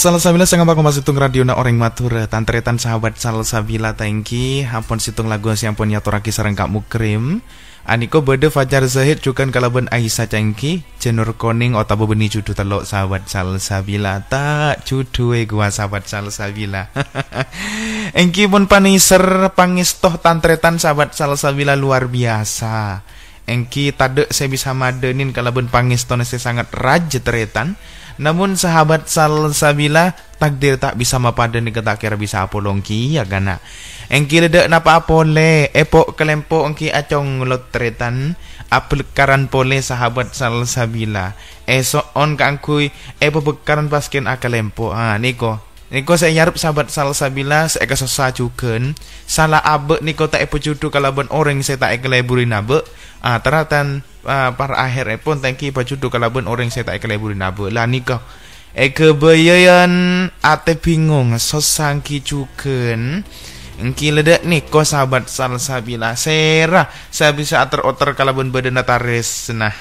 Salsabila sang apa situng radio na orang matura tantretan sahabat Salsabila tangki hampun situng lagu siang pun yaturaki sareng Kak Mukrim aniko bede Fajar Zahid cukan kalaban Aisyah tangki jenur koning otabo beni judu telok sahabat Salsabila tak judu gua sahabat Salsabila engki pun paniser pangistoh tantretan sahabat Salsabila luar biasa engki tade saya bisa madenin kalaban pangistoh nese sangat rajetretan. Namun sahabat Salsabila takdir tak bisa mapadan ni tak kira bisa apolongki ya gana. Engki ledek napa apole epok kelempo engki acong lotretan apelkaran pole sahabat Salsabila. Esok on kangkui bekaran pasken akalempo. Niko saya nyarap sahabat Salsabila saya kesesajukan salah abe niko tak judu kalaban orang saya tak ekeleburin abe teratan para akhir pun tangki pajudu kalaban orang saya tak ekeleburin abe lah niko kebayayan ate bingung sosangki cuken engki ledak niko sahabat Salsabila serah saya bisa ater-oter kalaban badan taris nah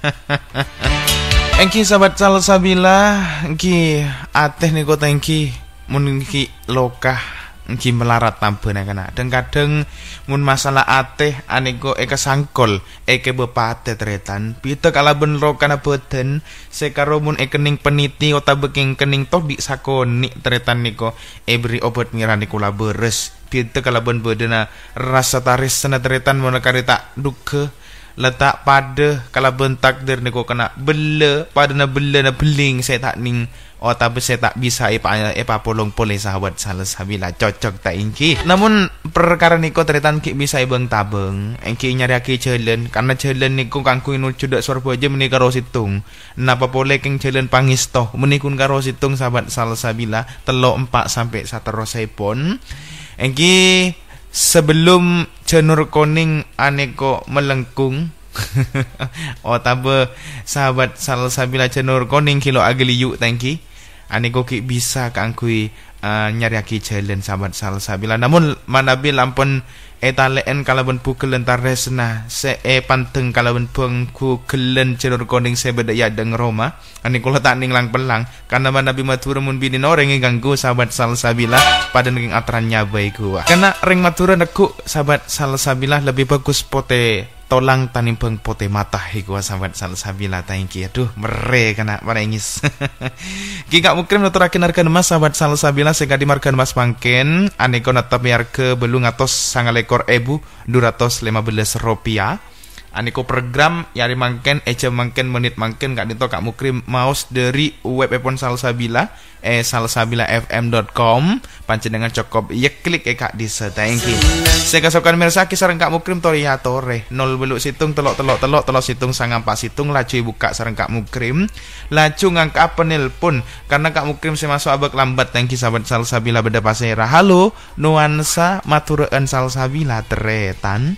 engki sahabat Salsabila engki ateh niko tangki mun engki lokah engki melarat tampena kana dan kadang mun masalah ateh aneko sangkol bepate tretan pita kalaben lokana beten sekaro mun kening peniti ota beking kening tok di sakoni tretan niko beri obat mirah niku la beres pita kalaben bedena rasa taris sana tretan mun karita duke letak pada kalaben takdir niko kena bele padana bele na beling saya tak ning tapi saya tak bisa polong pole sahabat Salsabila cocok tak ingki. Namun perkara niko tretan ki bisa ibeng tabeng engki nyari aki jalan karena jalan niko kangku inu cudak sorbo aja menikah rositung. Napa pole keng jalan pangistoh menikun karo situng sahabat Salsabila telo 4 sampai 1 pon engki sebelum janur koning aneko melengkung tabe sahabat Salsabila janur koning kilo ageliu tangki aneko ki bisa kangkui nyari aki jalan sahabat Salsabila namun manabil ampun taleen kalaban pukelen taresna se panteng kalaban bengku gelen janur koning se beda ya deng Roma aneko letak ning lang pelang karena manabi matur mun bini noreng ganggu sahabat Salsabila pada ning atrannya baik gua karena ring matura neku sahabat Salsabila lebih bagus pote tolang tanimpeng pote mata gua sahabat Salsabila tangki aduh mere kena parengis ki Kak Mukrim nuturakin harga emas sahabat Salsabila sehingga di marga emas mangken aneko natap harga belum atos 9.215 rupiah aneko program yari mangken eja mangken menit mangken Kak Dito Kak Mukrim maus dari web epon Salsabila salsabilafm.com panjenengan cukup ya klik Kak Disa thank you saya kasokan mirsaki sareng Kak Mukrim toriatore 0 beluk situng telok situng sangampak situng laju buka sareng Kak Mukrim laju ngangka penelpon karena Kak Mukrim saya masuk abek lambat thank you sahabat Salsabila beda pasera halo nuansa maturaan Salsabila tretan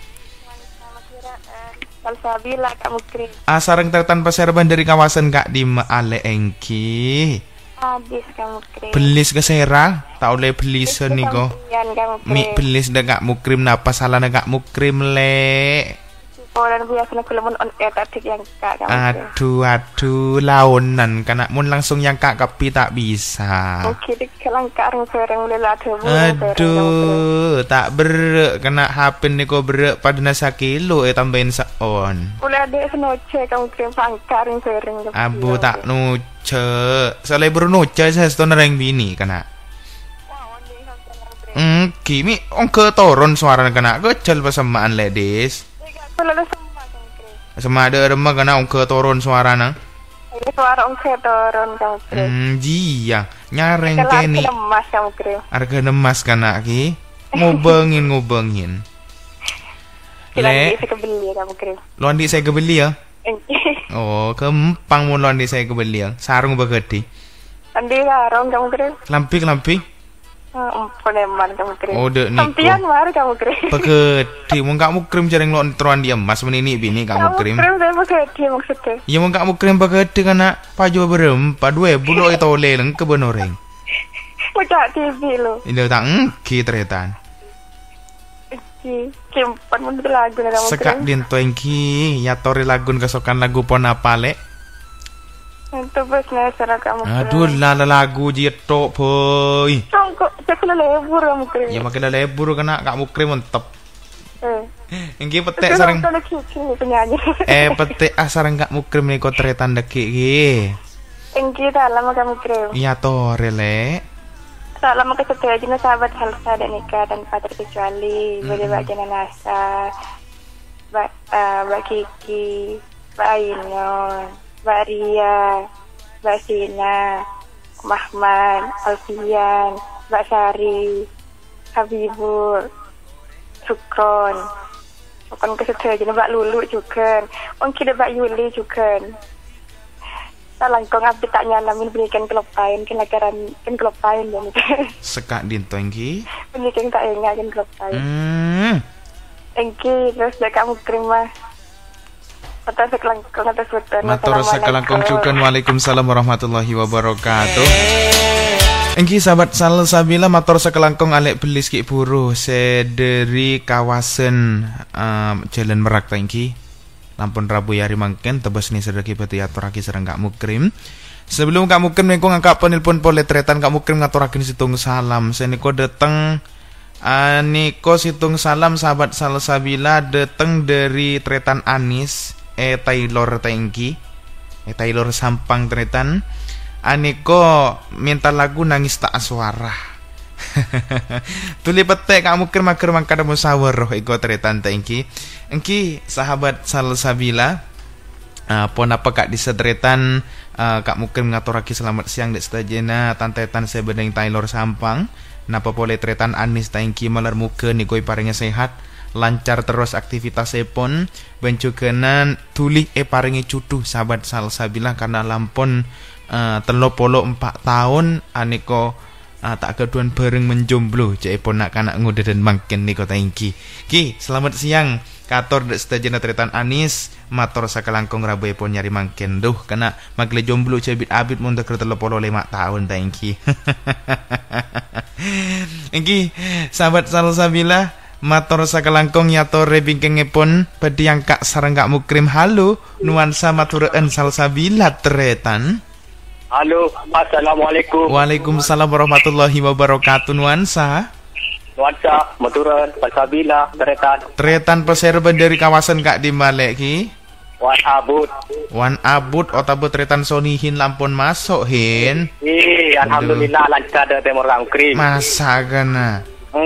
Salsabila Kak Mukrim. Sareng tretan paserban dari kawasan Kak Dima Ale engki. Habis Kak Mukrim. Belis ke Serang, tak oleh belisen niko. Mi belis dah Kak Mukrim napa salah Kak Mukrim le. Orang biasa nak lemon on air tadi yang Kak Mukrim. Aduh launan karena mun langsung yang Kak Kapi tak bisa. Oke dik kelangkar sereng mulai lada. Aduh tak berek kena HP niko berek pada nasa kilo tambahin saon. Mulai ada senoce Kak Mukrim pangkar sereng. Abu tak nuce. Soalnya baru nuce saya setengah reng bini kena. Kimi ongke toron suara kena kecil pasamaan ledis. Sama ada remah kena ongke toron suara nang. Ini suara ongke toron Kak Mukrim. Iya nyareng keni. Harga emas Kak Mukrim. Harga emas kena ki. Ngubengin. Le. Saya kebeli Kak Mukrim. Londi saya kebeli ya. Oh, kempang mun londi saya kebeli ya. Sarung begede. Andi sarung Kak Mukrim. Lampik. Peneman Kak Mukrim. Oh, dek niku. Sampian war Kak Mukrim. Begede, mun Kak Mukrim jarang lo teruan dia emas menini bini Kak Mukrim. Kak Mukrim saya begede maksudnya. Ya mun Kak Mukrim begede kana paju berempat 2 bulo itu leleng kebenoreng. Macak TV lo. Ini tak ki tretan. Kimpan mun lagu Kak Mukrim. Sekak dinto engki ya tori lagun kesokan lagu pon apa le? Tebus na sarang kamu krim. Aduh lagu jito boy. Tunggu, cakap lebur kamu krim. Ya makin lebur kena Kak Mukrim mantep. Engki petek Itu sareng nonton kiki penyanyi. petek sareng Kak Mukrim niko tretan deki iki. Engki dalam kamu krim. Iya to rele. Salam kesetia jenis sahabat Halsa dan Nika tanpa terkecuali. Boleh Mbak Jana Nasa, Mbak Kiki, Mbak Ainon, Mbak Ria, Mbak Sina, Mahman, Alfian, Mbak Sari, Habibur, Sukron. Bukan kesetia jenis Mbak Lulu juga. Mungkin Mbak Yuli juga. Langkong abdi tak nyalamin berikan kelopain kan lakaran kan kelopain dan itu Sekak dinto engki. berikan tak ingat kan kelopain engki terus dah kamu terima atas sekelangkong atas betul. Matur sekelangkong juga. Waalaikumsalam warahmatullahi wabarakatuh. Engki sahabat salsabila matur sekelangkong alek belis ki buru sederi kawasan Jalan Merak engki. Lampun Rabu hari mangken tebas nih sedeki beti aturaki serang Kak Mukrim. Sebelum Kak Mukrim nengko ngangkat penelpon poletretan Kak Mukrim ngaturakin situng salam. Seniko dateng niko situng salam sahabat salsabila dateng dari tretan Anis Taylor tengki Taylor Sampang tretan aniko minta lagu nangis tak suara. Tuli petek Kak Mukrim mager mangkada musyawarah iko tretan tengki. Engki sahabat salsabila pon apa Kak disetretan Kak Mukrim ngaturaki selamat siang dek setajena tantetan saya bedeng Taylor Sampang napa pole tretan Anis tangki malar muka nikoi paringnya sehat lancar terus aktivitas pon bencukenan tuli paringi cutu sahabat salsabila karena lampon 34 tahun aniko tak keduan bareng menjomblo cek ponak kanak nguda dan mangken niko tangki ki selamat siang kator dek setajena tretan Anis mator sakalangkong rabu pon nyari mangken duh kena magle jomblo cebit abit mundur ke 35 tahun tangki engki sahabat salsabila mator sakalangkong nyatore bingkengipun bedi yang Kak sareng Kak Mukrim halo nuansa matureen salsabila tretan. Halo, assalamualaikum. Waalaikumsalam warahmatullahi wabarakatuh. Nuansa Maturan Salsabila tretan peserban dari kawasan Kak Dimbalek ki Wan Abud otabut tretan Sonihin lampun masuk hin. Alhamdulillah lancar dari Timur Krim. Masa gana.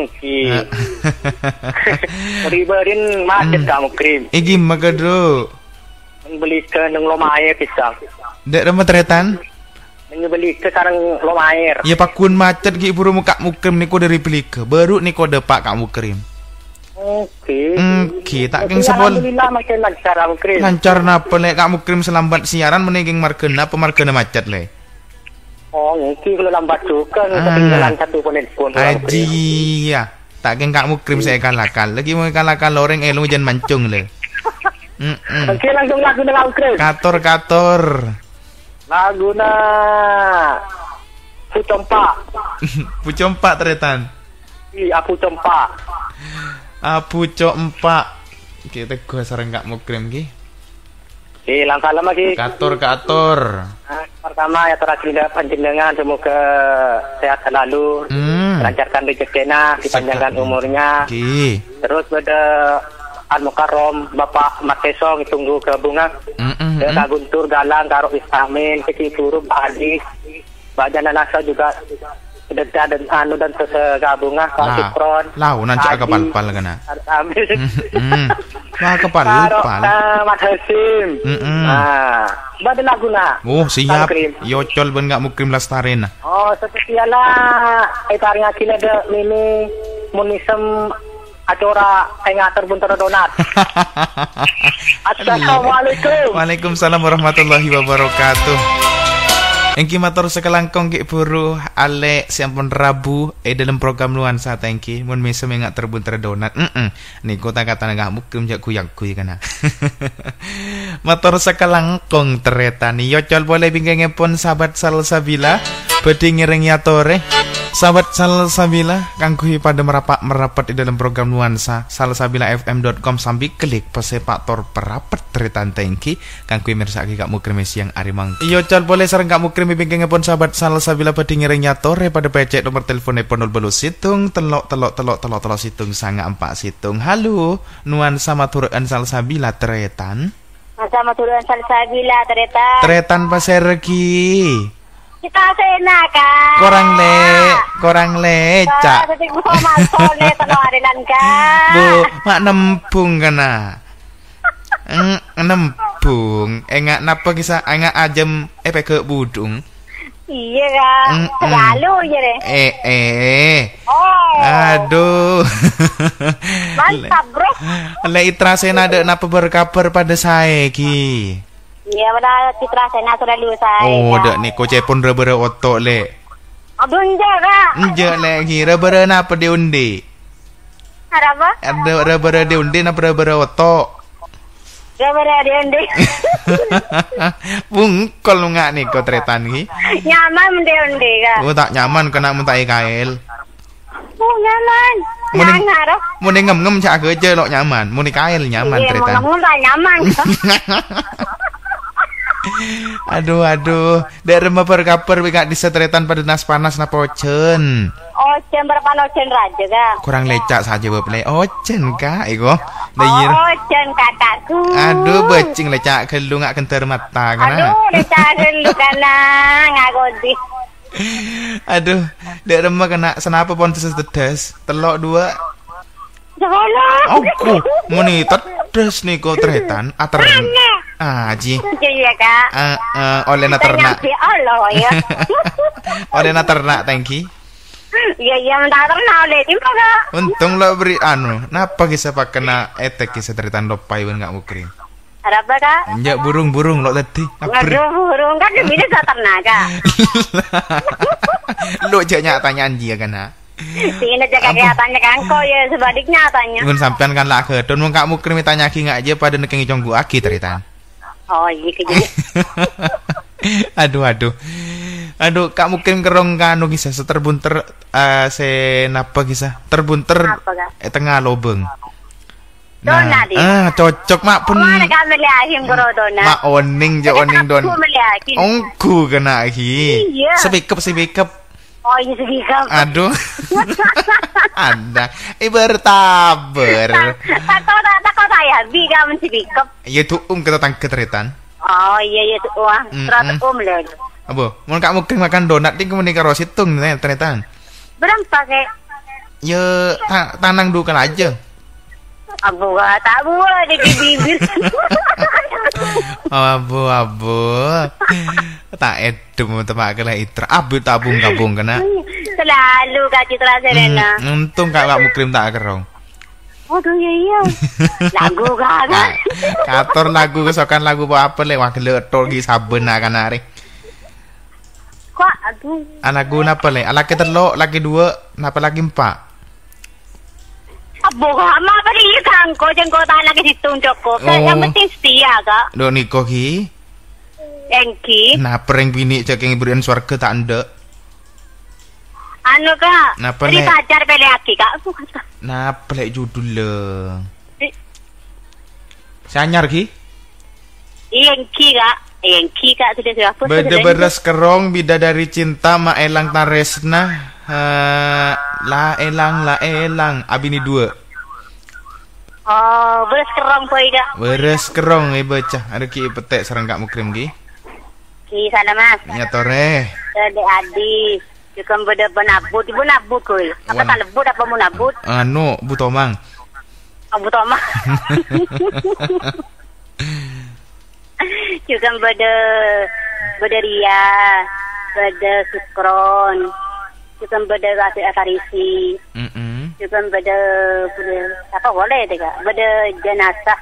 Riberin macet kamu krim. Iki magado. Beli ke neng loma air pisang. Dek rumah tretan. Beli ke sarang loma air. Ya pakun macet ki buru Kak Mukrim niko dari beli ke baru niko depak Kak Mukrim. Oke, tak keng sepol. Alhamdulillah makin lancar kamu krim. Lancar napa lek Kak Mukrim selambat siaran meninging margena pemargena macet le. Oh, mungkin kalau lambat juga ketinggalan satu penelpon. Aji ya. Tak keng Kak Mukrim saya kalakal. Lagi mau kalakal loreng elu jan mancung le. Oke, langsung lagu dengan krim. Kator. Laguna Pucompa. Pucompa tretan. Apu Compa. Apu Compa. Kita gua sareng Kak Mukrim ki. Langkah lama ki. Kator. Pertama ya terakhir panjenengan semoga sehat selalu. Lancarkan rezekinya, dipanjangkan umurnya. Terus pada Al-Mukarrom Bapak Matesong tunggu ke bunga. Kak Guntur Galang Karo Istamin Kiki Buru Pak Adi Bajana Nasa juga dan anu dan segabungan Kak Sukron lau nanti agak pal-pal kena amin wah kepal-pal Mat Hasim badan laguna siap yocol ben Kak Mukrim Lastarin seperti lah taring akhirnya ada mini munisem acara ngatur buntar donat. Assalamualaikum. Waalaikumsalam warahmatullahi wabarakatuh. Engki matur sekelangkong ki buru ale sampun Rabu dalam program nuansa tangki mun mese ngatur buntar donat. Niku tak kata Kak Mukrim jak kuyak-kuy kana. Matur sekelangkong teretani yocol boleh bingkengipun sahabat salsabila badhe ngiring yatore Sahabat Salsabila, kanggo pada merapat di dalam program Nuansa salsabilafm.com sambil klik pesepator perapat teritan tengki kanggo mirsaki Kak Mukrim siang arimang. Iyo cal boleh sareng Kak Mukrim pingengipun sahabat Salsabila badhe ngiring nyatore pada pecek nomor teleponipun 0 situng telok situng sanga 4 situng. Halo, Nuansa maturan Salsabila teretan. Masa maturan Salsabila teretan. Teretan pasergi. Kita sena Kak. Korang lecak. Bu, mak nempung kana. Nempung. Enggak napa kisah enggak ajem peke budung. Iya Kak. Selalu ya deh. Oh. Aduh. Mantap bro. Le itra sena ada napa berkabar pada saya ki. Iya, pada Citra Sena sudah lu saya. Oh, dak ni ko cepon rebere otok le. Aduh, Kak. Enje lagi rebere napa diundi? Ada apa? Ada rebere diundi napa rebere otok? Rebere diundi. Bungkol ngak ni ko tretan ki. Nyaman diundi, Kak. Oh, tak nyaman kena muntai kail. Oh, nyaman. Muni ngem-ngem cak kerja lok nyaman. Muni kail nyaman tretan. Ngem-ngem tak nyaman. Aduh, dek remah berkabar wikak disetretan pada nas panas napa ocen. Ocen berapa ocen raja Kak? Kurang lecak saja beple. Ocen Kak iko. Ocen kakakku. Aduh, becing lecak kelu ngak kenter mata kana. Aduh, lecak kelu kana ngagodi. Aduh, dek remah kena senapa pon tetes telok 2. Jawala. Aku muni tetes niko tretan ater. Aji. Iya Kak. Oleh na ternak. Allah ya. Oleh na ternak tangki. Iya mentak ternak oleh timpa Kak. Untung lo beri napa kisah pak kena etek kisah teritan lopai wen gak mukrim. Ada apa Kak? Njak burung lo tadi. Aduh burung kan bisa ternak Kak. Lo jak nyatanya anji ya kana. Sini jaga kenyataannya kan kok ya sebaliknya tanya. Mun sampean kan lah kedon mun Kak Mukrim tanya ki ngak aja pada nekengi conggu aki teritan. Oh iya kejadian. Aduh, Kak Mukrim kerong kanu kisah seterbunter napa kisah terbunter tengah lobeng. Dona di. Cocok mak pun. Mana kami liahin bro dona. Mak oning don. Aku meliahin. Ongku kena ki. Iya. Sebikep. Oh iya sebikep. Aduh. Ada. Bertaber. Tak saya biga mencibikep. Ya tuh kita tangke teritan. Oh iya tuh wah. Terus leh. Abo, mau Kak Mukrim makan donat di kemudian karo situng teritan. Berapa kek? Ya tanang dukan aja. Abu tak buat di bibir. Abu. Tak edum temak kena itra. Abu tabung kena. Selalu Kak Citra Serena. Untung Kak Mukrim tak kerong. Aduh iya. Lagu Kak. Kator lagu kesokan lagu apa le wah geletol gi saben akan hari. Kok aduh. Anak guna apa le? Laki telok, laki 2, napa laki 4? Abo ma bari kang ko jengko ta lagi situng coko. Yang penting setia Kak. Do niko ki. Engki. Nah pereng bini ceking iburian swarga tak ndek. Anu Kak. Napa le? Pacar pele aki Kak. Nah pelek judul le. Sanyar ki? Engki Kak. Engki Kak sudah apa? Beda beres kerong bidadari cinta ma elang taresna. La elang abini 2. Oh, beres kerong poi Kak. Beres kerong baca. Ada ki petek sareng Kak Mukrim ki. Ki sana Mas. Nyatore. Dek Adi. Juga beda benabut, ibu nabut kuy. Apa tak lebut apa mau nabut? Anu, Bu Tomang. Oh, Bu Tomang. Juga beda Ria, beda Sukron, juga beda Rafi Akarisi, juga beda apa boleh deh Kak, beda jenazah,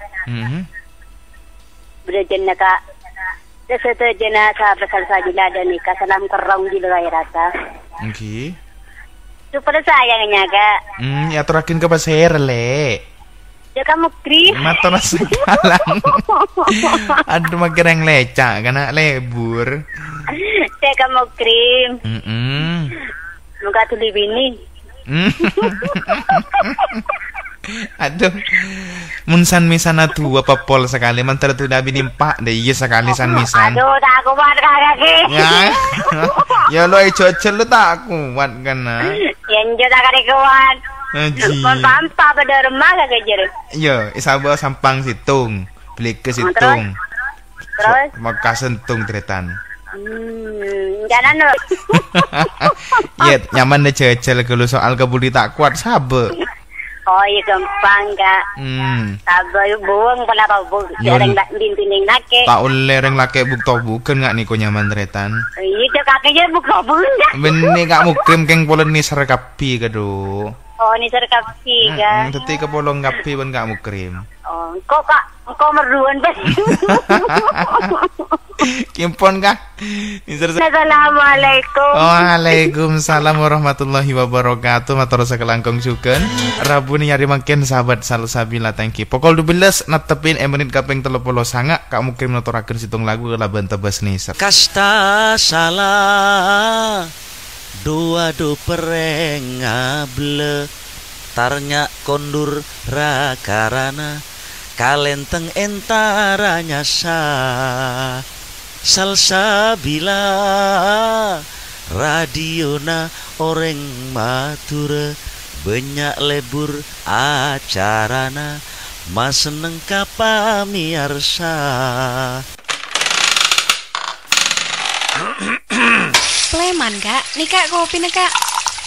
beda jenazah, sesuatu jenazah besar saja ada nikah salam kerong di luar rasa. Oke. Super sayangnya Kak. Ya terakin ke pasir le. Ya kamu krim. Mata rasa kalang. Aduh makin yang lecak karena lebur. Ya kamu krim. Muka tuli bini. Aduh, mun san misan atu apa pol sekali mantar tu dah bini pak deh iya sekali san misan. Aduh, tak kuat kaki. Ya, ya lo cocel lo tak kuat kan na. Yang jodoh kaki kuat. Aji. Pampa pada rumah kagak jadi. Iya, isaba sampang situng, beli ke situng. Terus? Maka sentung tretan. Jangan lo. Iya, nyaman deh cocel kalau soal kebuli tak kuat sabe. Oh iya gampang kak. Sabar buang pala pa buang. Jarang bintining nake. Tak oleh reng laki bukto bukan ngak niko nyaman tretan. Iya cak kakeknya bukto bukan. Benih kak mukim keng polen ni serkapi kado. Oh ini serkapi kak. Teti ke polong kapi pun kak mukrim. Oh kok kak kok merduan bes. Kimpon kak. Assalamualaikum. Waalaikumsalam warahmatullahi wabarakatuh. Matur sakelangkung suken. Rabu ni hari makin sahabat Salsabila thank you. Pokol 12 natepin menit kaping 30 sanga kak mukrim nuturakeun situng lagu laban tebas niser. Kasta salah dua do pereng able tarnya kondur rakarana kalenteng entaranya Salsabila radiona oreng matur banyak lebur acarana mas seneng kapamiarsa. Pleman kak, nih kak kopi nih kak.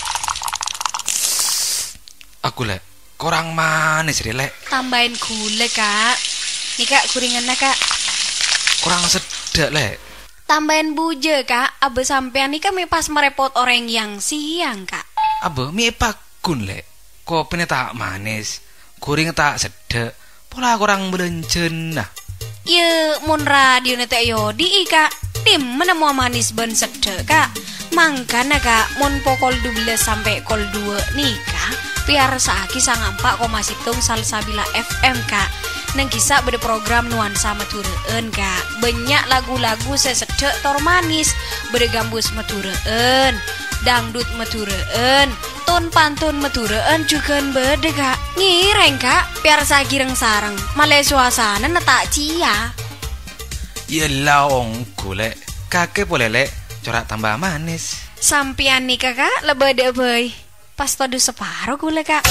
Aku lek, kurang manis deh lek. Tambahin gula kak. Nih kak kuringannya kak. Kurang sedak lek. Tambahin buje kak. Abe sampean nih kami pas merepot orang yang siang kak. Abe mie pakun lek. Kopinya tak manis, kuring tak sedak. Pola kurang belencen nah. Ye, mun radio nete yodi kak. Tim mana mau manis ben sedek kak. Mangkana kak mun pokol 12 sampai kol 2 nih kak. Biar saaki sang 4,7 Salsabila FM kak. Neng kisah beda program nuansa metureun kak. Banyak lagu-lagu sesedek tor manis. Beda gambus metureun, dangdut metureun, ton pantun metureun juga beda kak. Ngireng kak, biar saaki reng sareng. Malai suasana netak cia. Yelah ongku lek. Kakek boleh lek. Corak tambah manis. Sampian nih kakak lebih boy. Pas tadu separuh gula kak.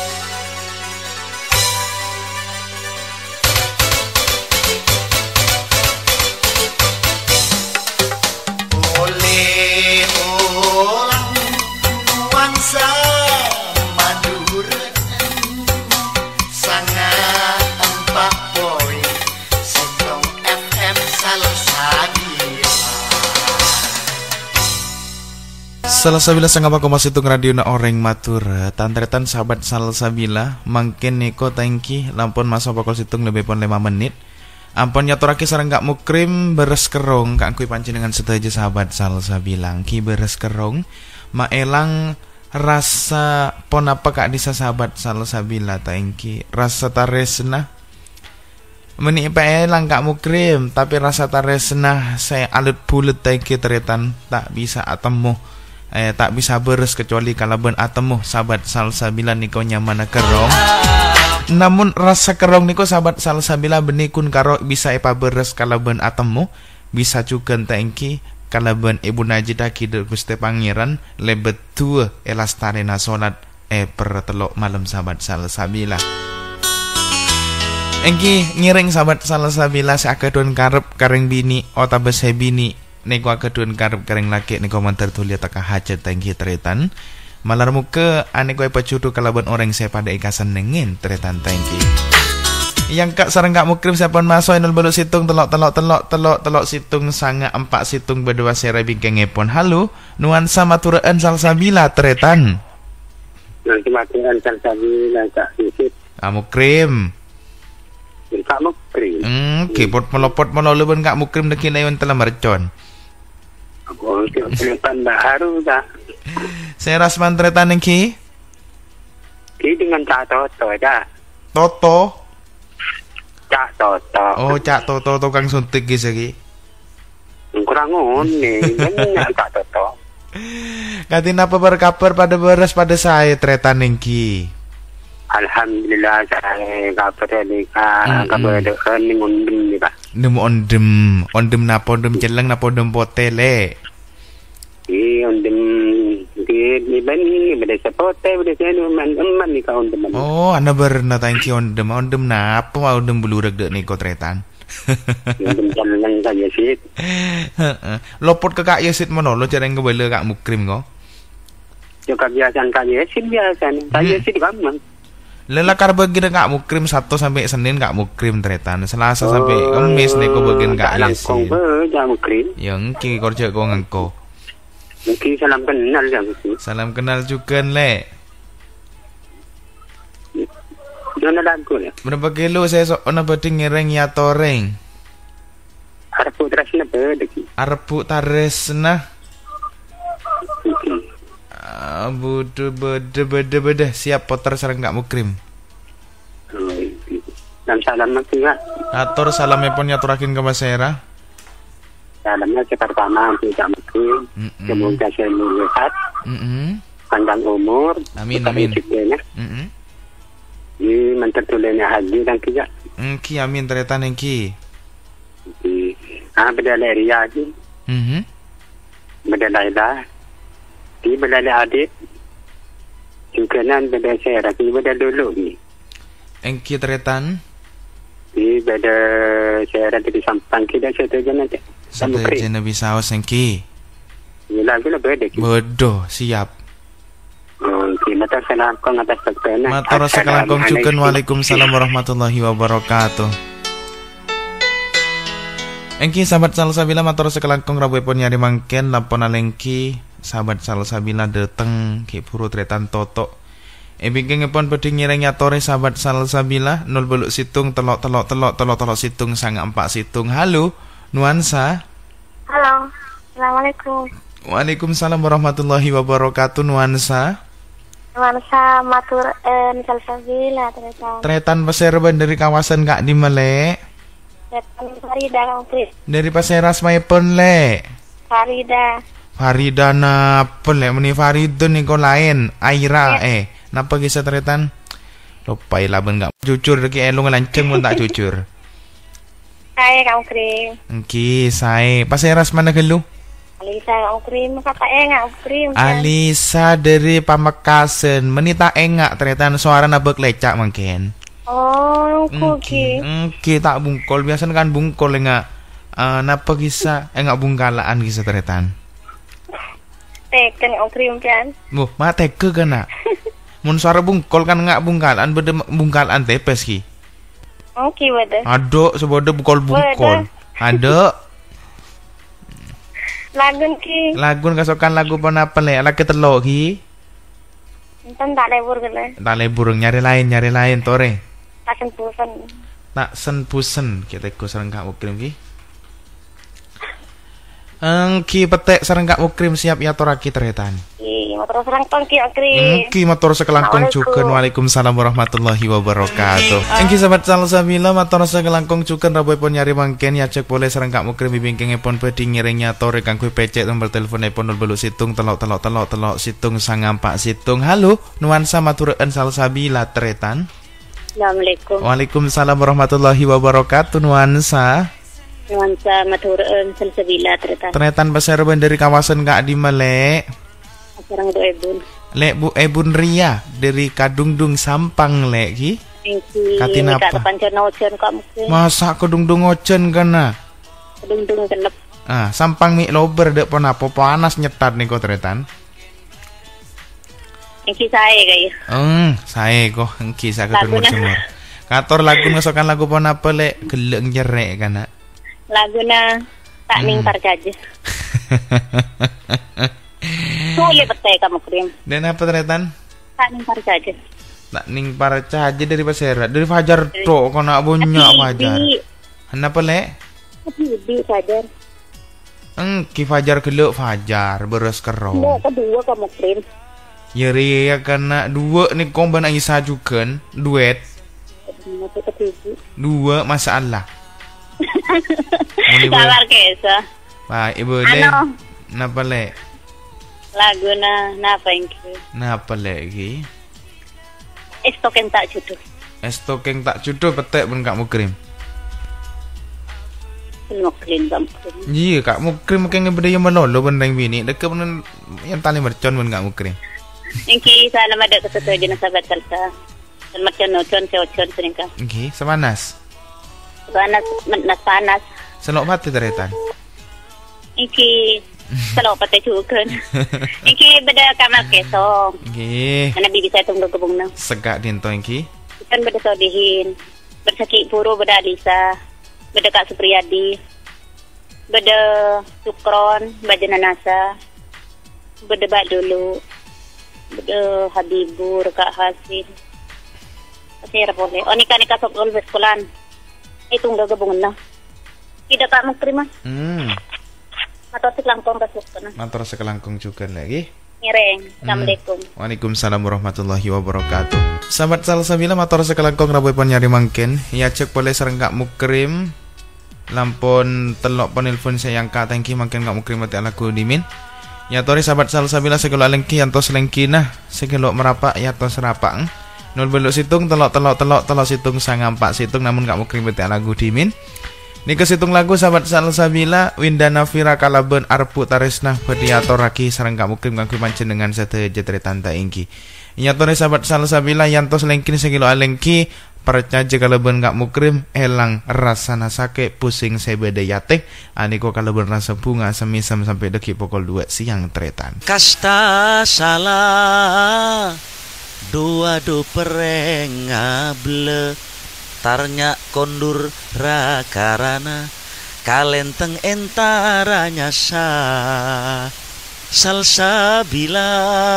Oleh orang nuansa Madura sangat 4 poin Sintong FM Salsabila. Salsabila sangapa komasitung radio na oreng matur tantretan sahabat Salsabila mangkin niko tangki lampun masa pokol situng lebih pon 5 menit ampun nyaturake sareng kak mukrim beres kerong kak kui pancen dengan sedaja sahabat Salsabila ki beres kerong maelang rasa pon apa kak disa sahabat Salsabila tangki rasa taresna meni peelang kak mukrim tapi rasa taresna saya alut bulet tangki teretan tak bisa atemu tak bisa beres kecuali kalau ben atemu sahabat Salsabila niko nyaman kerong. Namun rasa kerong niko sahabat Salsabila benikun karo bisa epa beres kalau ben atemu bisa juga tengki kalau ben ibu najida kidul Gusti Pangeran lebet tua elastarena solat per telok malam sahabat Salsabila. Engki ngiring sahabat Salsabila seakedun karep kareng bini otabes bini neko akedun karep kareng laki neko mantar tulia taka hajat tangki teretan malar muka aneko pacudu kalaban orang saya pada ikasan nengen teretan tangki yang kak sareng kak mukrim siapun masuk inul beluk situng telok situng sanga 4 situng berdua sere bingkeng epon halo nuansa maturaan Salsabila teretan nanti maturaan Salsabila kak sikit mukrim kak mukrim kipot melopot meloluban kak mukrim dekin ayon telah mercon aku untuk baru tak. Saya rasman tretan yang ki dengan Cak Toto dah. Toto Cak Toto. Oh Cak Toto tukang suntik gitu ki. Kurang ngone, banyak Cak Toto. Katina apa berkabar pada beres pada saya tretan nengki. Alhamdulillah saya kabar ni kabar dekan ni undem ni Pak. Ondem napa ondem celeng napa ondem potele. Undem di benda sepote benda saya man ni kau undem. Oh, anda berna tangki ondem napa ondem bulurek dek niko tretan. Undem celeng kan Yesit. Lopot ke Kak Yesit mana lo cara ngebela Kak Mukrim kau? Yo kebiasaan Kak Yesit biasa. Kak Yesit gampang. Lelakar bagian Kak Mukrim Sabtu sampai Senin Kak Mukrim tretan. Selasa sampai Kamis neko bagian Kak Yesit. Langkong Kak Mukrim. Yang ki kerja kau ngangko. Mungkin salam kenal ya. Salam kenal juga le. Mana lagu ya? Berapa kilo saya sok ona beding ngereng ya toreng. Arep terasna bedeki. Arep taresna. Bede siap poter sareng Kak Mukrim. Salam maksudnya. Atur salamnya pun nyaturakin ke Mas Era. Salamnya pertama untuk Kak Mukrim. Semoga saya sehat. Panjang umur. Amin. Ini mentertulenya haji dan kerja. Ki amin teretan engki. Beda Ria lagi. Beda Laila. Di beda adik. Jungkenan beda saya lagi beda dulu ni. Engki teretan. Di beda saya lagi di sampang kita saya terjana je. Sampai jana bisa awas engki. Ini lagi lah beda. Bodoh siap. Matur selangkong atas pertanyaan. Matur selangkong juga. Waalaikumsalam warahmatullahi wabarakatuh. Engki sahabat salsabila matur sekelangkong rabu pun nyari mangken lampona lengki sahabat salsabila dateng ki puru tretan toto. Bingking pun peding nyereng nyatore sahabat salsabila 0 beluk situng telok situng sang 4 situng. Halo nuansa. Halo. Assalamualaikum. Waalaikumsalam warahmatullahi wabarakatuh. Nuansa matur salsabila tretan Paserban dari kawasan Kak Dimele. Farida dari Paseras Maipun le. Farida napa le meni Faridun niko lain Aira napa kisah tretan lupa ilaben gak jujur ki elu ngelanceng pun tak jujur. Saya Kang Krim. Engki saya Paseras mana gelu? Alisa Kang Krim kata engak Krim. Alisa dari Pamekasan menita engak tretan suara nabek lecak mungkin. Oh, kuki. Tak bungkol biasa kan bungkol enggak. Napa kisah enggak bungkalaan kisah teretan. Teken Krim kan. Mah teke kana. Mun suara bungkol kan enggak bungkalaan bede bungkalaan tepes ki. Oke bede. Ado sebode bungkol. Ado. Lagun kasokan lagu apa le? Lagi telok ki. Enten tak lebur kene. Tak lebur nyari lain tore. Tak senpusen kita ku sareng Kak Mukrim ki. Engki petek sareng Kak Mukrim siap ya toraki teretan. Matur selangkong ki Krim. Engki matur sekelangkong cuken. Waalaikumsalam warahmatullahi wabarakatuh. Engki sahabat salsabila matur sekelangkong cuken rabu pun nyari mangken ya cek boleh sareng Kak Mukrim bibingking pun peding ngiringnya tore kang kuwi pecek nomor telepon pun 0 beluk situng telok situng sang 4 situng. Halo nuansa matureun salsabila teretan. Assalamualaikum. Waalaikumsalam warahmatullahi wabarakatuh. Nuansa matureun salsabila tretan Paserban dari kawasan Kak Dimele. Sareng Bu Ebun. Lek Bu Ebun Ria dari Kadungdung Sampang lek ki. Katina apa? Masa kedungdung ocen kana? Kedungdung kelep. Sampang mi lober dek pon apa panas nyetat nih kok tretan. Engki sae kaya. Sae kok engki sak kedumur-dumur. Kator lagu ngasokan lagu pon apa lek geleng jerek kana. Laguna tak ning parcaje. Soalnya betul kamu Krim. Dan apa tretan? Tak ning parcaje. Tak ning parcaje dari Pasera, dari Fajar tok kena bunyak Fajar. Kenapa lek? Di Fajar. Ki Fajar geluk Fajar beres kerong. Kedua kamu Krim. Yeri ya karena dua nih komban Aisyah juga duet. Dua masalah. Sabar kesa. Pak ibu le. Napa le? Laguna napa ingki? Napa lagi? Estok yang tak jodoh. Estok yang tak jodoh petek pun Kak Mukrim. Mukrim Kak Mukrim. Iya Kak Mukrim kayaknya beda yang melolo benda yang bini. Dekat pun yang tali mercon pun Kak Mukrim. Ingki salam ada kesetujuan jenis sahabat salsa. Dan mercon nocon seocon seningka. Oke, sepanas. Panas. Selok pati teretan. Ingki selok pati juga. Ingki beda kamar kesong. Oke. Mana bibi saya tunggu kebung nang. Segak dinto Ingki. Kan beda sodihin. Bersaki puru beda Alisa. Beda Kak Supriyadi. Beda Sukron. Bajana Nasa. Beda Bak dulu. Beda Habibur Kak Hasin. Kasih boleh. Oh nikah sok ulbes kulan. Itu enggak gabungan lah. Tidak Kak Mukrim mas. Matur sekelangkong kasuk na. Matur sekelangkong juga lagi. Nireng. Assalamualaikum. Waalaikumsalam warahmatullahi wabarakatuh. Sahabat Salsabila matur sekelangkong rabu pon nyari mangken. Ya cek boleh sereng Kak Mukrim. Lampun telok penelpon saya yang Kak thank you mangken Kak Mukrim mati alaku dimin. Ya tori sahabat Salsabila segelo alengki yantos lengki nah. Segelo merapak ya tos rapang. Nol beluk situng telok situng sangampak situng namun Kak Mukrim mati alaku dimin. Nike situng lagu sahabat Salsabila Windana Vira Kalaben Arpu Taresna Pediator Raki sareng Kak Mukrim kangge pancen dengan sate jetre tanta ingki. Nyatone sahabat Salsabila yantos lengkin segilo alengki percaja kalaben Kak Mukrim elang rasana sake pusing sebede yate aniko kalaben rasa bunga semisam sampai deki pukul 2 siang tretan. Kasta salah dua do perengable tarnya kondur rakarana kalenteng entaranya Salsabila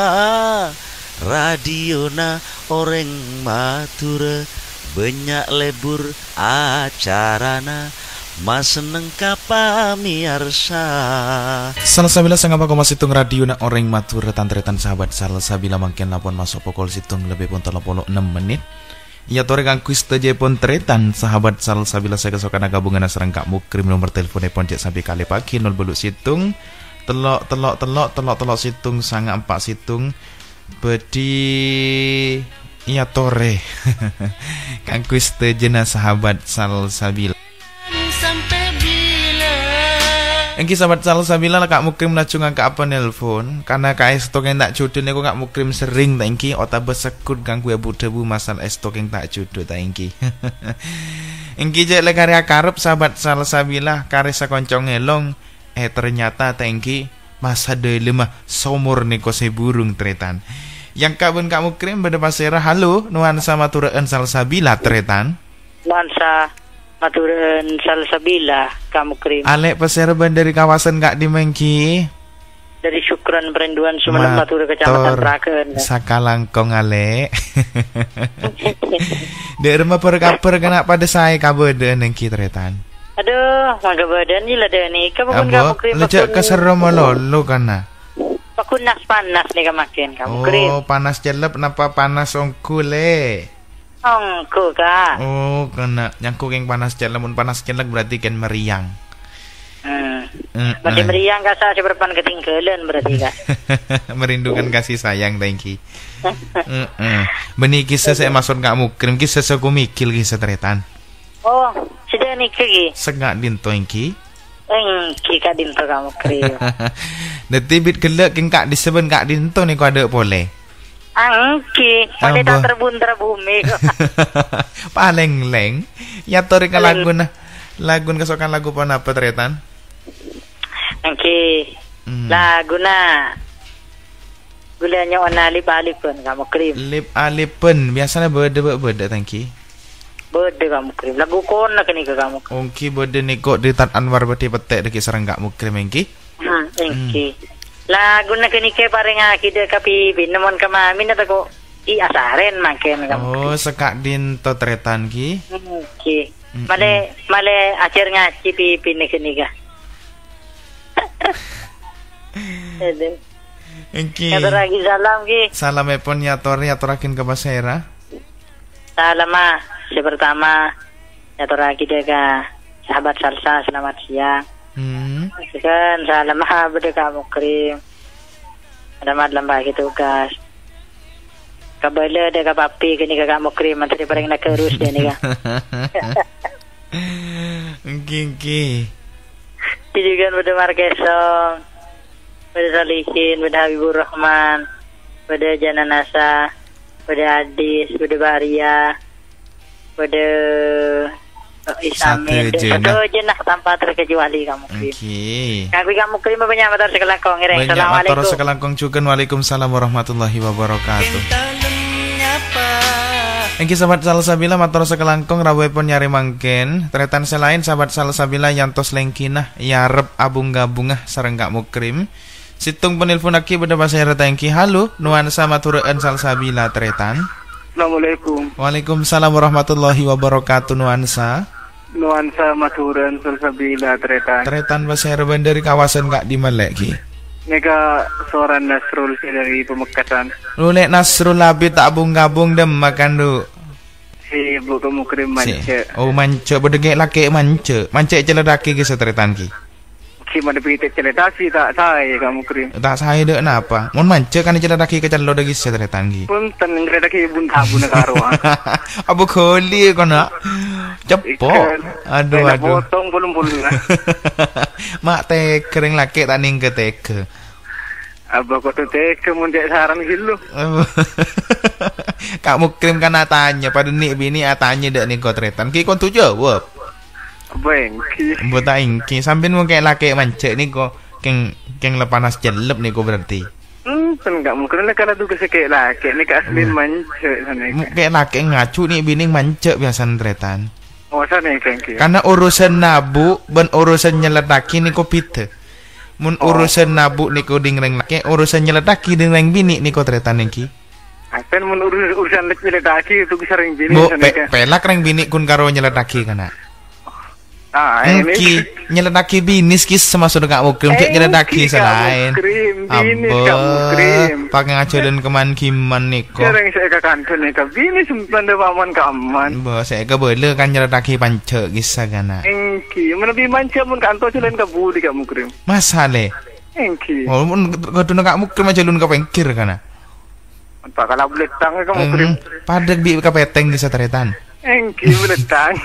radiona oreng mature banyak lebur acarana maseneng kapamiarsa. Salsabila sangapa koma situng radio na oreng matur tantretan sahabat Salsabila mangken lapon masuk pukul situng lebih pun 36 menit. Ya tore kang kuis pon tretan sahabat Salsabila saya kesokan gabungan sareng Kak Mukrim nomor telepon cek sampai kali pagi 0 beluk situng telok situng sanga 4 situng bedi ya tore kang kuis jena sahabat Salsabila. Engki sahabat Salsabila Kak Mukrim lacungan ke apa nelpon karena Kak estok yang tak jodoh niku Kak Mukrim sering tak engki ota besekut ganggu abu debu masalah estok yang tak jodoh tak engki. Engki jek le karya karep sahabat Salsabila karya sakoncong ngelong ternyata tak engki masa delemah somor niko burung tretan. Yang kabun Kak Mukrim beda pasera halo nuansa maturaan Salsabila tretan. Nuansa Maturan Salsabila Kak Mukrim. Alek peserban dari kawasan Kak Dimengki. Dari Syukran Perinduan Sumeneb Matur Kecamatan Praken. Sakalangkong alek. Dek rumah perkaper kena pada saya kabeden yang kitretan. Aduh, mangga badan ni lah dah ni. Kamu pun Kak Mukrim. Lejak keseram lo kana. Pakunas panas ni kamakin Kak Mukrim. Oh, panas jelep napa panas ongkule. Ongku Kak. Oh, kena nyangkuk yang panas jelek berarti kan meriang. Masih meriang Kak saya berpan ketinggalan berarti Kak. Merindukan kasih sayang thank you. Benih kisah saya masuk Kak Mukrim kisah saya mikil kisah teretan. Oh, sudah nikah ki. Segak dinto engki. Engki Kak dinto Kak Mukrim. Detibit gelek Kak diseben Kak dinto niku ada boleh. Angki, pada tak terbunter bumi. Paling leng. Ya tori ke lagu kesokan lagu pon apa teretan? Angki, lagu na. Gulanya ona lip alipun kamu krim. Lip alipun biasanya beda tangki. Beda kamu krim. Lagu kona kini ke kamu. Ongki beda niko di Tat Anwar beti petek deki sareng kamu krim engki. Engki. Lagu na kini ke pareng akide kapi binemon kamamin atau ko i asaren makin kamu. Oh, sekak din to tretan ki. Ki. Male acer ngaci pi pine kini ka. Engki. Lagi salam ki. Salam epon yatorakin ke Basera. Salam pertama yatorakin ke sahabat salsa selamat siang. Kan salam beda kamu krim. Ada malam bagi tugas. Kabala ada kapapi kini kakak mukrim menteri paling nak kerus dia ni kak. Engki. Juga pada Markesong, pada Salihin, pada Habibur Rahman, pada Jananasa, pada Adis, pada Baria, pada Isamin. Satu jenah tanpa terkecuali kamu. Okey. Aku kamu kirim banyak motor sekelangkong. Banyak motor sekelangkong juga. Waalaikumsalam warahmatullahi wabarakatuh. Engki sahabat Salsabila motor sekelangkong rawepon nyari mangken. Tretan selain sahabat Salsabila yantos lengkinah yarep abung-gabungah sareng Kak Mukrim. Situng penelpon aki pada bahasa Yarata engki. Halo, nuansa maturaan Salsabila tretan. Assalamualaikum. Waalaikumsalam warahmatullahi wabarakatuh nuansa. Nuansa maturan Salsabila tretan. Tretan bahasa Yarata dari kawasan Kak di Malek ki. Nega seorang Nasrul dari Pemekasan. Lu nek Nasrul labi tak abung-gabung dem makan du. Si Bu kamu kirim manca. Oh manca bedegek laki manca. Manca celedaki ki setretan ki. Si mana pitik celedaki tak saya kamu kirim. Tak saya dek napa. Mun manca kan celedaki ke celo dagi setretan ki. Punten celedaki bun tabu negaro. Abu kholi kona. Cepo. Aduh. Potong bolong-bolong. Mak teh kering laki tak ning ke teke. Abah kau tu teke mun dek saran hilu. Kak Mukrim kan tanya pada ni bini atanya dek ni kau tretan. Ki kon tu jawab. Bengki. Buta ingki sambil mau kayak laki mancek ni kau keng lepanas jelep ni kau berarti. Kan enggak mungkin lah kalau tu kesekek laki ni kat asli mancek sana. Kayak laki ngacu ni bini mancek biasa tretan. Oh sana kengki. Karena urusan nabu ben urusan nyeledaki ni kau pite. Mun urusan nabu ni kau dingreng laki, urusan nyeledaki dingreng bini ni kau tretan engki. Apen mun urusan nyeledaki tu sering bini. Bu pelak reng bini kun karo nyeledaki kana. Engki nyeledaki binis kis semasuk Kak Mukrim cek nyeledaki selain. Abah pakai ngaco dan keman kiman niko. Sering saya ke kantor nika binis panda paman kaman. Bah saya ke bela kan nyeledaki pancek kisah kana. Engki mana bi manca mun kantor jalan ke budi Kak Mukrim. Masale. Engki. Oh mun godun Kak Mukrim aja lun ke pengkir kana. Tak kalau boleh tang Kak Mukrim. Padek bi ke peteng kisah tretan. Engki beletang.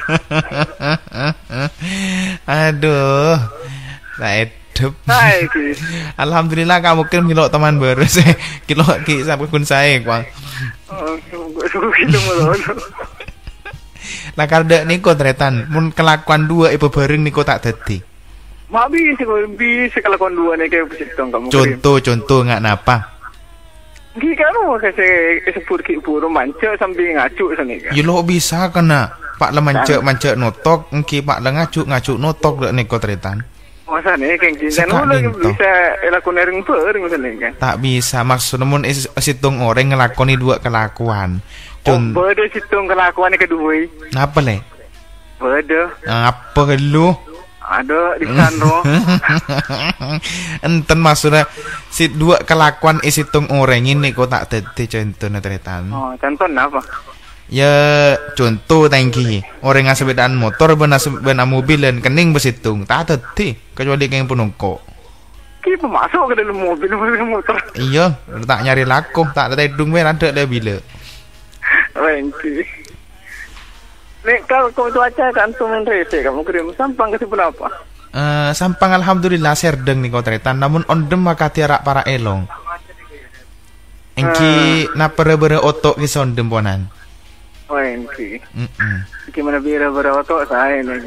Aduh. Tak edep. Alhamdulillah kamu kirim kilo teman baru saya. Kilo ki sampai kun saya kuang. Oh, suruh kilo malu. Lah kada niko tretan, mun kelakuan dua ibu bareng niko tak dadi. Mak bisa kelakuan dua ni kayak pesitong kamu. Contoh ngak napa? Gi kanu kasi sebut ki puro manca sambil ngacuk sana kan. Ya lo bisa kena. Pak le mancek notok, engki pak le ngacuk notok dek niko tretan. Masa ni kan kita lagi bisa lakukan ring pering sana kan. Tak bisa maksudnya mun situng orang ngelakoni dua kelakuan. Beda situng kelakuan kedua. Napa le? Beda. Apa lu? Ada di sana. Enten maksudnya si dua kelakuan isitung orang ini kok tak dadi contohnya tretan. Oh, contoh apa? Ya contoh tangki orang yang sepedaan motor benar mobil dan kening besitung tak dadi kecuali yang penungko. Kita masuk ke dalam mobil motor. Iya, tak nyari laku, tak ada hidung we ada le bila. Wengki. Nek kalau cuaca kan tumen rese kamu kirim sampang ke berapa? Sampang alhamdulillah serdeng nih tretan namun ondem maka tiarak para elong. Engki na pere-pere otok ki sondem ponan. Oh engki. Gimana bere-bere otok saya nih.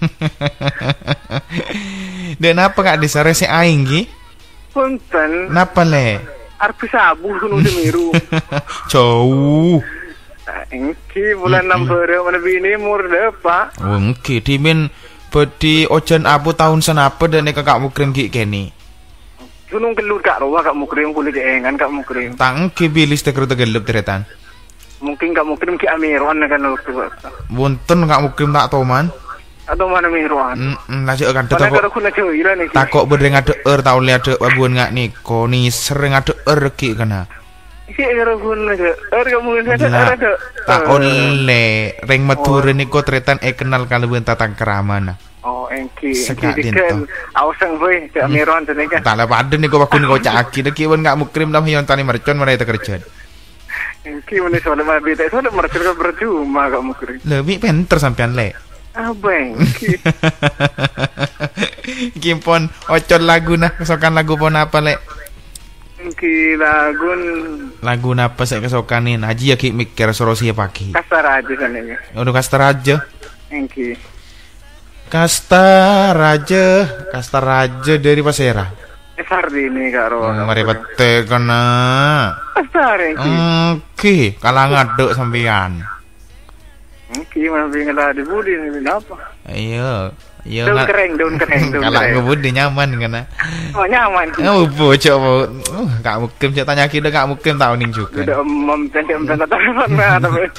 Dan apa kak disare si aing ki? Punten. Napa le? Arep sabu sunu demiru. Jauh. Engki bulan 6 bare mana bini mur Pak. Oh engki dimin bedi ojen abu tahun senapa dan Kak Mukrim ki kene. Sunung kelut Kak Rowa Kak Mukrim kulit engan Kak Mukrim. Tak engki bilis tekru tegelep tretan. Mungkin Kak Mukrim ki Amiron kan waktu. Wonten Kak Mukrim tak toman. Atau mana Amiron? Lajek kan takok bedeng adeur tau le adeur abuan ngak niko ni sering adeur ki kana. Si erafun aja, kamu ada. Tak oleh, reng matur niko tretan kenal kalau bentatang keramana. Oh, engki. Sekak Dikan awsang boy cak miron senika. Tak lah paden niko bakun niko caki dah kiwan ngak mukrim dah yon tani mercon mana itu kerja. Engki mana soal mabit, soal mercon kan bercuma kak mukrim. Lebih pinter sampean le. Abang. Kimpon ocol lagu nah kesokan lagu pon apa le? Engki lagu napa saya kesokanin aji ya ki mikir sorosia pagi. Kastar aja senika. Udah kastar aja. Engki. Kastar raja dari Pasera. Sardini karo. Mari bete kana. Kastar engki. Oke, kalang ngaduk sampean. Engki mana ngela di budi ni apa? Iya. Daun kering. Kalau aku budi nyaman kana. Oh nyaman. Oh bocok. Kak Mukim cak tanya kita Kak Mukim tahu ning juga. Udah mem tapi.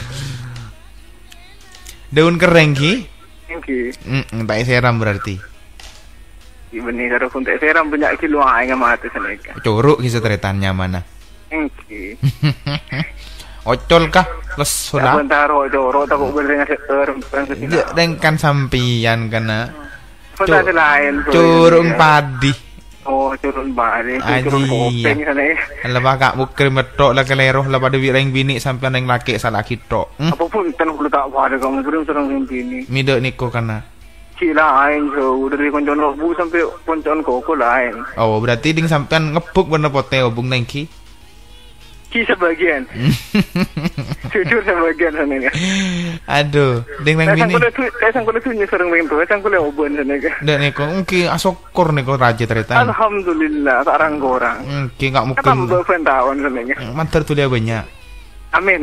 Daun kering ki? Engki. Tak seram berarti. Ibeni karo pun tak seram banyak kilo ai ngamate senika. Curuk ki setretannya mana? Engki. Ocol kah? Les sudah. Bentaro jorok tak boleh ngaser Dengkan sampian kana. Pernah lain. Curung padi. Oh, curung padi. Curung kopeng sana. Lepas Kak Mukim metok lah keleroh lepas dewi reng bini sampai neng laki salah kitok. Apa pun tan kulo tak pada kamu kirim serang bini. Midok niko kana. Cila aing so dari koncon robu sampai koncon koko lain. Oh, berarti ding sampean ngepuk bener pote obung neng ki. Ki sebagian. Jujur sebagian sana. Aduh, ding neng bini. Saya kulo tu nyerang bini tu, saya kulo obon sana. Dek niko, ki asokor niko raja tretan. Alhamdulillah, sarang korang. Ki Kak Mukim. Tambah tahun sana. Mantar tulia banyak. Amin.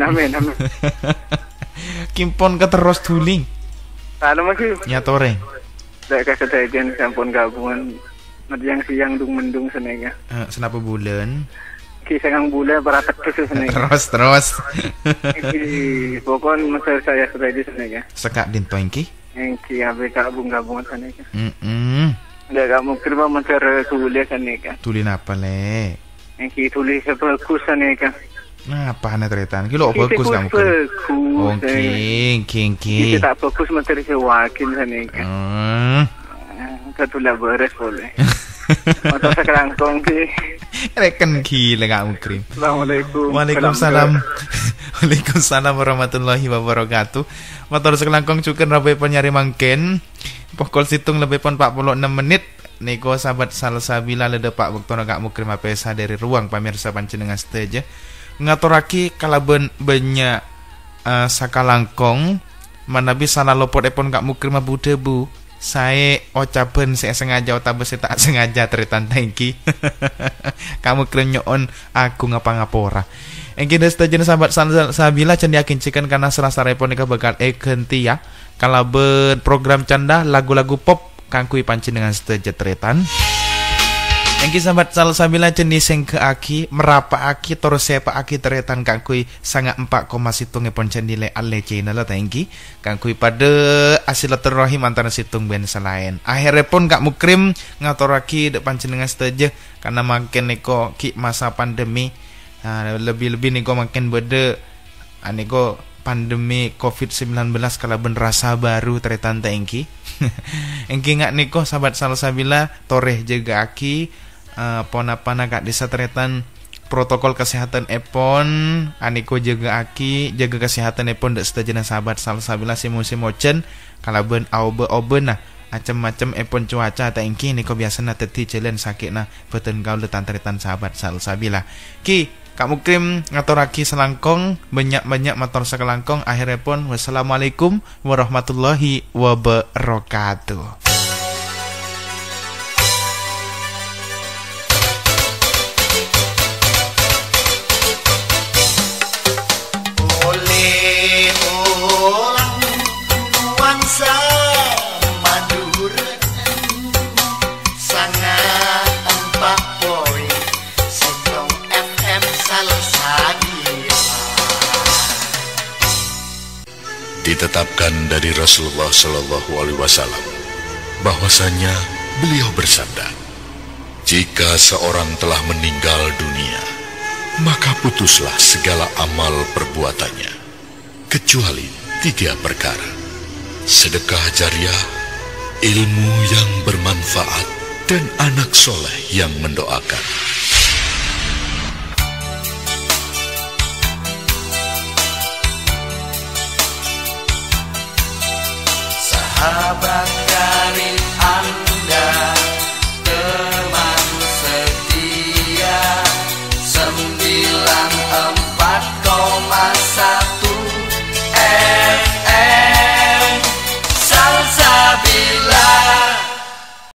Kimpon keteros tuling. Kalau masih. Nyatore. Dak kasetajen sampun gabungan. Yang siang dung mendung sana. Senapa bulan? Kisah bulan beratak terus sana. Terus. Pokon masa saya sudah di sana. Sekak dintoin ki? Engki abe gabungan sana. Dak kamu kirba masa kuliah sana. Tulin apa le? Engki tulis bagus sana. Nah, apa hana tretan? Ki lo bagus kamu. Oh, king. Kita tak fokus materi sewakin sana. Ketulah beres boleh. Atau sekarang kongki. Reken gila Kak Mukim. Assalamualaikum. Waalaikumsalam warahmatullahi wabarakatuh. Motor sekelangkong cuken rabai penyari mangken. Pokol situng lebih pon 46 menit. Niko sahabat salsabila lede Pak Buktono Kak Mukim APSH dari ruang pamirsa panjenengan seteja. Ngaturaki kalaben banyak sakalangkong. Manabi salah lopot epon Kak Mukim abu debu. Saya ucapan saya sengaja atau tak sengaja teritan thanki. Kamu krenyoon aku ngapa-ngapora. Engki destajen sahabat sabila can yakin cikan karena serasa reponika bakal genti ya. Kalau program canda lagu-lagu pop kangkui pancin dengan seteja teritan. Engki sahabat sabila can diseng ke aki merapa aki terus sepa aki teritan kangkui sangat 4,7 pon cendile ale channel thanki kangkui pada asilaturahim antara situng ben selain akhirnya pun Kak Mukim ngaturaki dek panjenengan seteja karena makin niko ki masa pandemi lebih-lebih niko makin beda aniko pandemi COVID-19 kalau ben rasa baru teritan thanki engki ngak niko sahabat salsabila toreh jaga aki pona-pana Kak desa teretan protokol kesehatan epon aniko jaga aki jaga kesehatan epon dek setajana sahabat salsabila si musim mochen kalaben oben nah macam-macam epon cuaca tak engki niko biasana teti jalan sakit nah beten gaul letan teretan sahabat salsabila ki Kak Mukim ngaturaki selangkong banyak-banyak motor sekelangkong akhirnya pun wassalamualaikum warahmatullahi wabarakatuh. Ditetapkan dari Rasulullah Shallallahu Alaihi Wasallam bahwasanya beliau bersabda, jika seorang telah meninggal dunia, maka putuslah segala amal perbuatannya, kecuali 3 perkara: sedekah jariah, ilmu yang bermanfaat, dan anak soleh yang mendoakan. Sahabat